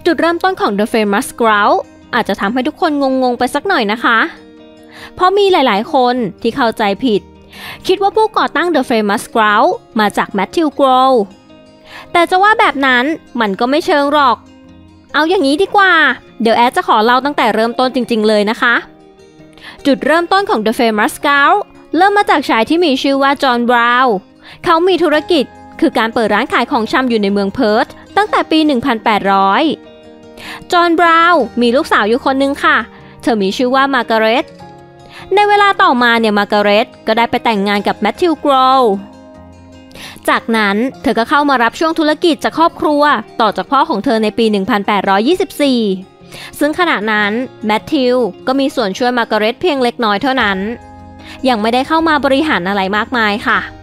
จุดเริ่มต้นของ The Famous Grouse อาจจะทำให้ทุกคนงงๆไปสักหน่อยนะคะเพราะมีหลายๆคนที่เข้าใจผิดคิดว่าผู้ก่อตั้ง The Famous Grouse มาจาก Matthew Grouse แต่จะว่าแบบนั้นมันก็ไม่เชิงหรอกเอาอย่างนี้ดีกว่าเดี๋ยวแอดจะขอเล่าตั้งแต่เริ่มต้นจริงๆเลยนะคะจุดเริ่มต้นของ The Famous Grouse เริ่มมาจากชายที่มีชื่อว่าจอห์น บราวน์เขามีธุรกิจคือการเปิดร้านขายของชำอยู่ในเมืองเพิร์ธตั้งแต่ปี 1800 จอห์น บราวน์มีลูกสาวอยู่คนนึงค่ะเธอมีชื่อว่ามาร์กาเร็ตในเวลาต่อมาเนี่ยมาร์กาเร็ตก็ได้ไปแต่งงานกับแมทธิว โกรว์จากนั้นเธอก็เข้ามารับช่วงธุรกิจจากครอบครัวต่อจากพ่อของเธอในปี 1824 ซึ่งขณะนั้นแมทธิวก็มีส่วนช่วยมาร์กาเร็ตเพียงเล็กน้อยเท่านั้นยังไม่ได้เข้ามาบริหารอะไรมากมายค่ะ